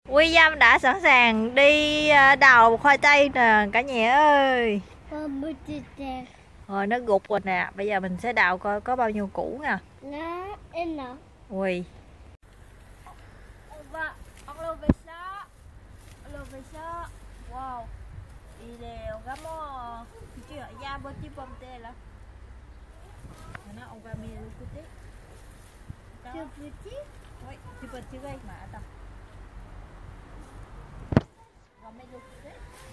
William đã sẵn sàng đi đào khoai tây nè cả nhà ơi. Rồi nó gục rồi nè. Bây giờ mình sẽ đào coi có bao nhiêu củ nè. Ui. Wow. Ideal kamu. Cuci ya buat cipom teh lah. Karena ông va mi putih. Putih? Oi, cepat juga mà tao. Và mấy lúc đấy.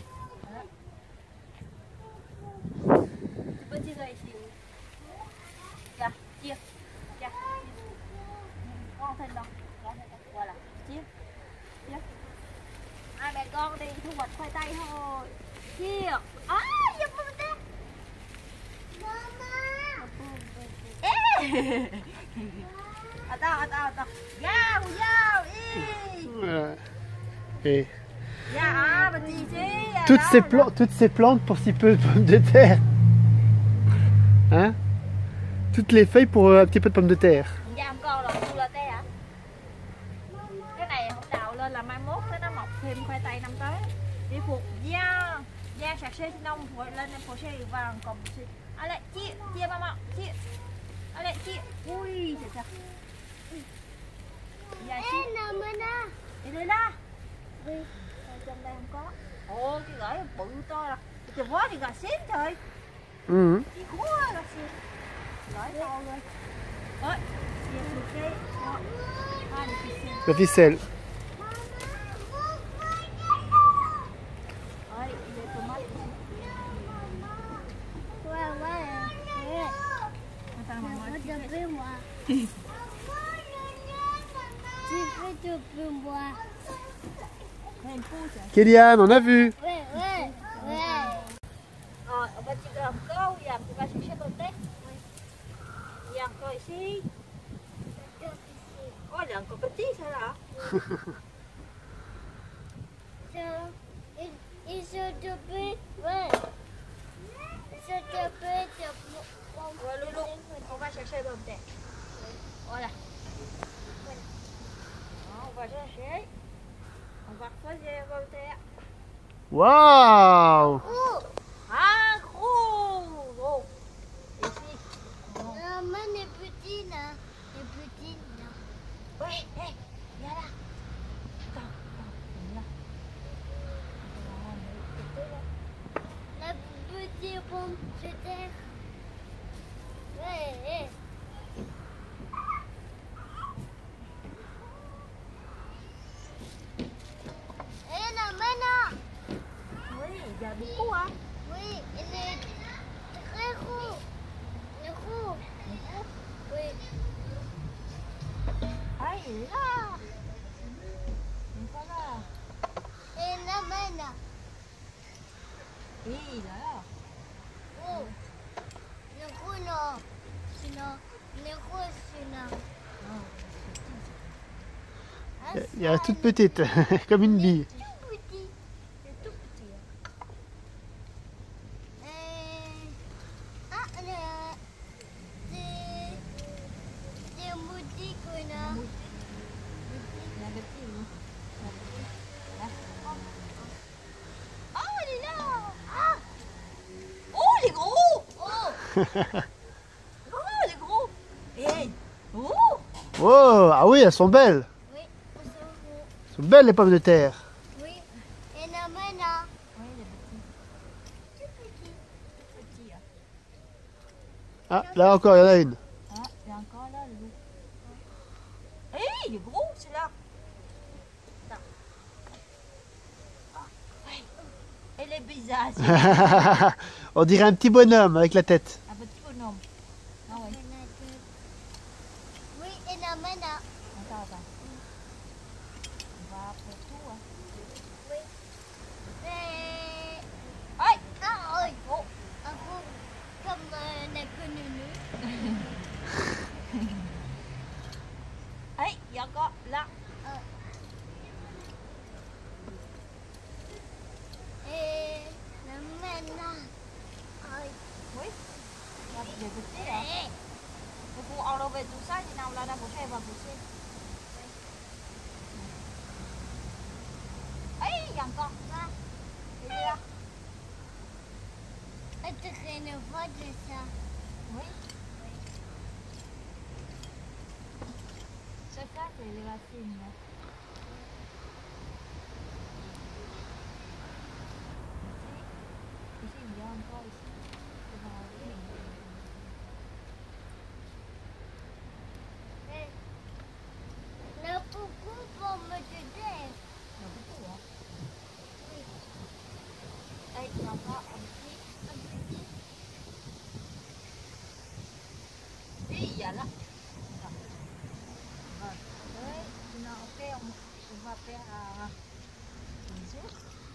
Cepat juga isi. Dah, chia. Chia. Con thêm đâu. Con thêm đâu. Qua là chia. Chia. Hai mẹ con đi thu hoạch khoai tây thôi. Chia. À, giùm mình đi. Attends, attends, attends. Yao, yao, Et ya, petit, toutes ces plantes pour si peu de pommes de terre. Hein? Toutes les feuilles pour un petit peu de pommes de terre. Giam con là thu là té hả? Cái này không đào lên là mai mốt nó mọc thêm khoai tây năm tới. Đi phục da, da sạch sẽ nông rồi lên phô xe vàng còn lại chia mama, chia. Lại chia. Ui, trời trời. Đi đây đó. Trong đây không có. Ồ, cái gỏi bự to rồi. Trời quá thì gà xếp trời. Chị khúa gà xếp. Gỏi to rồi. Ôi, La ficelle. Kéliane, on a vu. Rồi, ông bà chỉ làm câu, làm thì bà sẽ con tết. Làm coi xí. Ôi, làm con tí sao hả? Rồi luôn luôn, ông bà sẽ bơm tết. Ôi là. Ông bà sẽ. On va creuser un peu terre. Waouh! Ah, gros! Gros. Ici. Maman est petite là. Est petite là. Ouais, hé, viens là. Attends, viens là. La petite pomme de terre. Ouais, Oui, il y a beaucoup, hein? Oui, il est très roux. Il est roux. Oui. Ah, il est là. Il est pas là. Et la main. Oui, il est là. Oh. Le roux, non. Sinon, le roux, sinon. Il y a toute petite, comme une bille. Oh, les gros! Hey! Oh! Oh, ah oui, elles sont belles. Oui, elles sont roux. Elles sont belles les pommes de terre. Oui, et la main. Oui, les petits. Tout petits. Tout petits. Ah, là encore, il y en a une. Ah, il y a encore là, le loup. Hé, il est gros, celui-là. Attends. Ah, ouais. Elle est bizarre, celui-là. On dirait un petit bonhomme avec la tête. Un petit bonhomme. Ah ouais. Oui, et la main. Attends, attends. On va après tout, hein. Oui. Aïe! Ah, oui. Oh! Un peu comme la quenouille. Aïe, il y a encore là. Et la main. Oui. Là, des petits, là. Il faut enlever tout ça, sinon là, la prochaine, elle va pousser. ne voit de ça. Oui. Ça, c'est les racines. Là. Ici, il y a encore ici. Le coucou pour me tuer. Nó cũng cũ hả? Đây, nó có ống tí. Đi dạ đó. Rồi, đấy, nó ok không? Chúng ta phải nhìn xuống.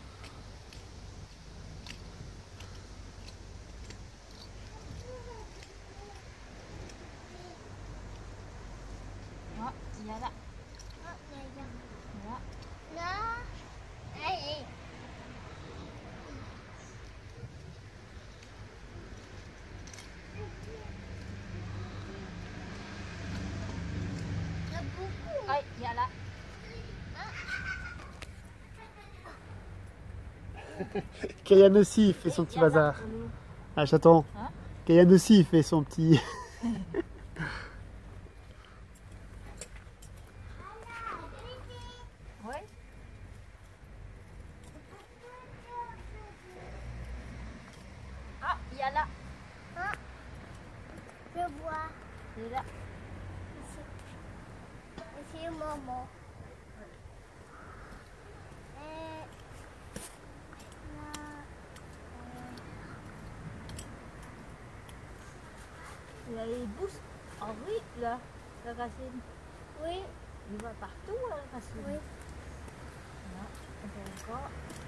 Đó, dạ đó. Đó. Nó. Đây. Le coucou. Ơi, dạ đó. Kayan aussi, il fait son petit bazar. Ah, chaton. Hein? Kayan aussi, il fait son petit... Oui. Ah, dạ đó. Ah. Je vois. Dạ đó. Ici. Ici, maman. Et là. Les pousse en oui, là, la racine. Oui, Il va partout, la racine. oui. Đó, còn có.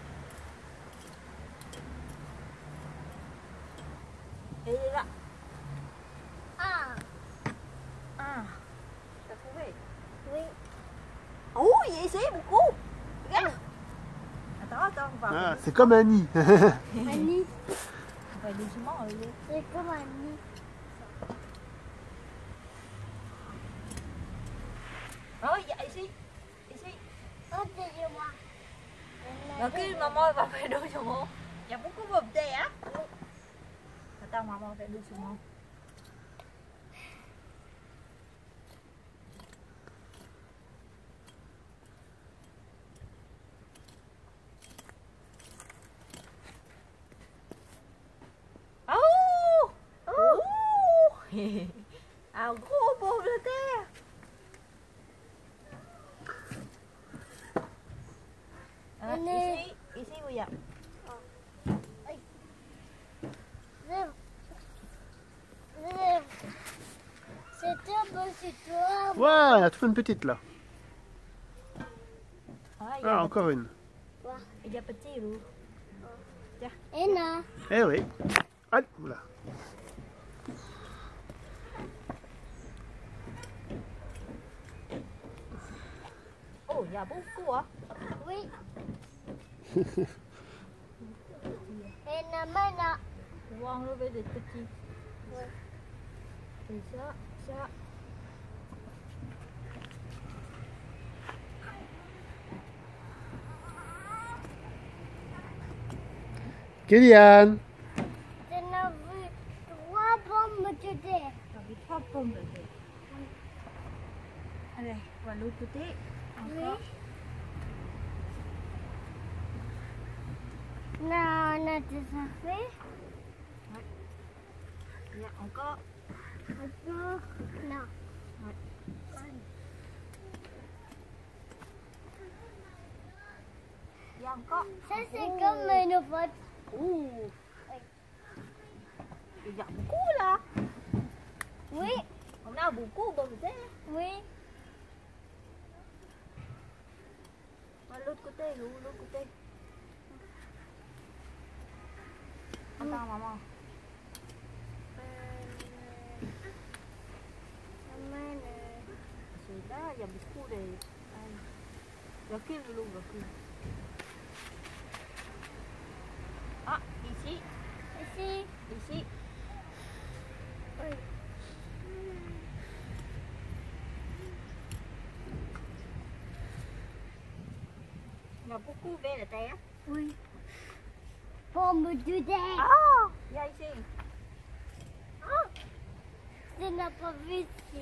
Et là. Ah, Ah, t'as trouvé? oui. Oh, il est ici, beaucoup. Regarde. Attends, on va. Ah, c'est comme un nid. Annie, On va doucement enlever. c'est comme Annie. Oh, il y a ici. Ici. Oh, c'est moi. Rồi cái maman va faire doucement. Il y a beaucoup de bobs hein? Attends, maman fait doucement. Oh! Oh! Un gros pomme de terre. Ah, ici où il y a. C'est un peu sur toi. Voilà, trouve une petite là. Ah, il y a Ah, encore une. il y a petit loup. Et là, Eh oui. Ah, oula. Oh, il y a beaucoup, hein. oui. Et là, maintenant. On va enlever des petits. Ouais. Et ça, ça. Kéliane. J'en ai vu 3 pommes de terre. J'en ai 3 pommes de terre. Allez, on va l'autre côté. Encore. Là, on a déjà fait. Il y a encore. Encore. Non. Il y a encore. Ça, c'est comme une boîte. Ouh. Il y a beaucoup là. Oui, On a beaucoup de pommes de terre. oui. On va l'autre côté, l'autre côté. Attends, maman. Celui-là, il y a beaucoup de. Recule le loup, recule. Ah, ici, Ici. ici. Oui. Il y a beaucoup de terre. Oui. Pomme de terre. Ah, il y a ici. tu n'as pas vu ici.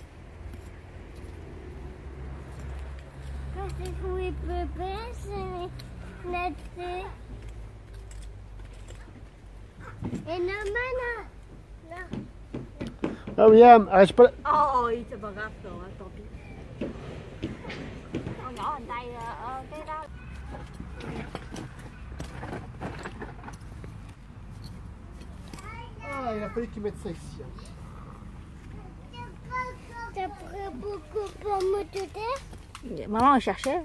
Quand c'est joué bébé, c'est netté. Et non, maintenant. Là. Ah William, arrête pas. Ôi trời bà gặp rồi con nhỏ hành tây cái đó. Ah, il a fallu qu'ils mettent ça ici. T'as pris beaucoup pour me tuer? Maman a cherché.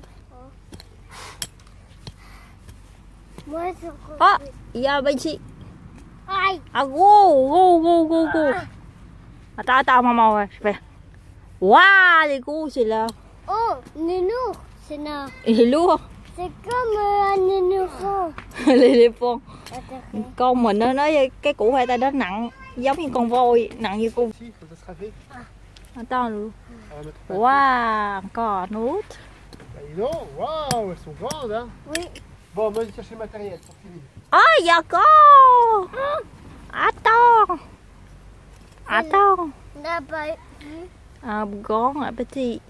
Moi, je Ah, il y a ben ici. Aïe. Ah, go. Attends, maman, ouais, je fais. Waouh, les gros, c'est là. Oh, nounou, c'est là. Il est lourd. C'est comme un nounou. L'éléphant. Attends. Con mình nó nói cái củ khoai tây đó nặng, giống như con voi, nặng như con. Si, faut que ça se ravait. Attends, luôn. On va mettre pas. Waouh, encore un autre. Bah, dis donc, waouh, elles sont grandes, hein. Oui. Bon, moi, je vais chercher le matériel pour Philippe. Ah, il y a encore. Attends. N'a pas vu. Un grand, un petit.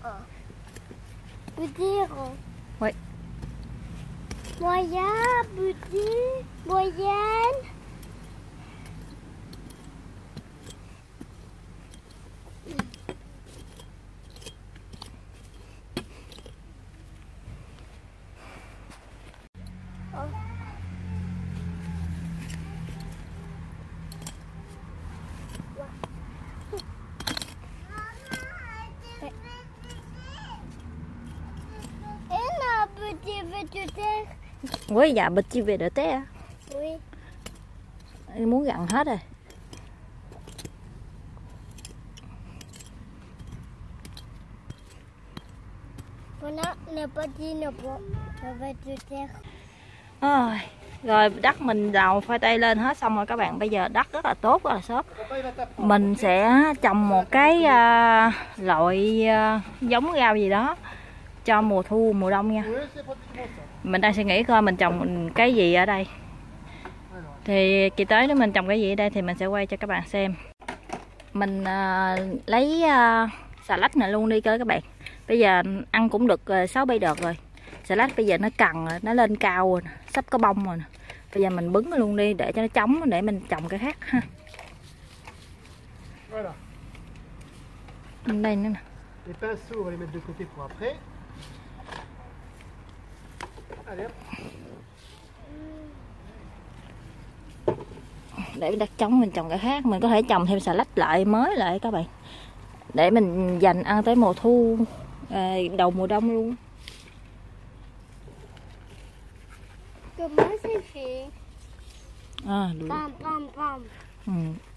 Petit rond. Oui. Moyen, petit, moyenne. Petit végétaire. Oui, dạ bịch chi về đỡ té à? Oui. Em muốn gặn hết rồi. On a le petit le végétaire. Rồi đất mình đào khoai tây lên hết xong rồi các bạn. Bây giờ đất rất là tốt, rất là xốp. Mình sẽ trồng một cái loại giống rau gì đó cho mùa thu, mùa đông nha. Mình đang suy nghĩ coi mình trồng cái gì ở đây. Thì kỳ tới nếu mình trồng cái gì ở đây thì mình sẽ quay cho các bạn xem. Mình lấy xà lách này luôn đi cơ các bạn. Bây giờ ăn cũng được 6-7 đợt rồi. Xà lách bây giờ nó cằn rồi, nó lên cao rồi, sắp có bông rồi. Bây giờ mình bứng nó luôn đi để cho nó chống để mình trồng cái khác ha. Voilà. Đây nữa nè. Les pinceaux, on va les mettre de côté pour après. Allez hop. Để đất trống mình trồng cái khác. Mình có thể trồng thêm xà lách lại mới lại các bạn. Để mình dành ăn tới mùa thu, đầu mùa đông luôn. Comment c'est fait? À, được. Pam, pam, pam. Ừ.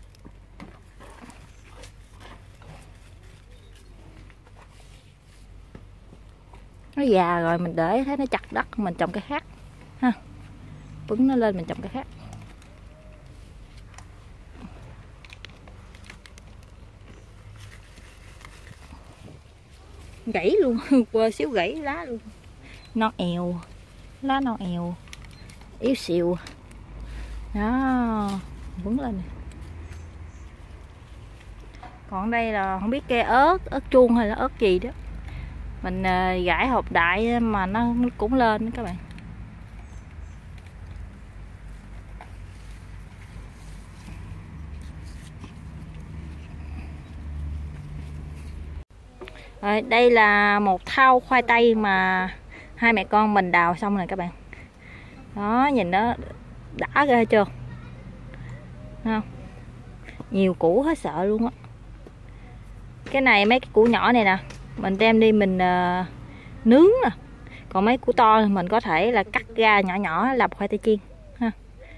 Nó già rồi mình để thấy nó chặt đất mình trồng cái khác ha, bứng nó lên mình trồng cái khác. Gãy luôn quơ xíu gãy lá luôn, non èo, lá non èo yếu xìu đó, vững lên. Còn đây là không biết cây ớt chuông hay là ớt gì đó. Mình gãi hộp đại mà nó cũng lên các bạn. Rồi, đây là một thau khoai tây mà hai mẹ con mình đào xong rồi các bạn. Đó, nhìn nó đã ghê chưa? Không? Nhiều củ hết sợ luôn á. Cái này mấy cái củ nhỏ này nè, mình đem đi mình nướng nè. Còn mấy củ to mình có thể là cắt ra nhỏ nhỏ làm khoai tây chiên ha.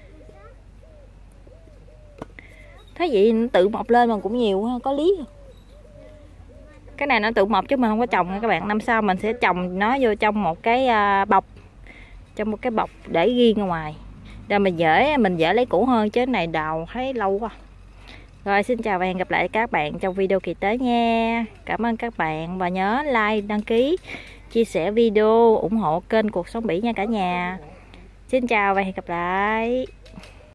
Thấy vậy nó tự mọc lên mà cũng nhiều ha, có lý. Cái này nó tự mọc chứ mình không có trồng nha các bạn. Năm sau mình sẽ trồng nó vô trong một cái bọc, trong một cái bọc để riêng ở ngoài để mình dễ lấy củ hơn, chứ này đào thấy lâu quá. Rồi xin chào và hẹn gặp lại các bạn trong video kỳ tới nha. Cảm ơn các bạn và nhớ like, đăng ký, chia sẻ video, ủng hộ kênh Cuộc Sống Bỉ nha cả nhà. Xin chào và hẹn gặp lại.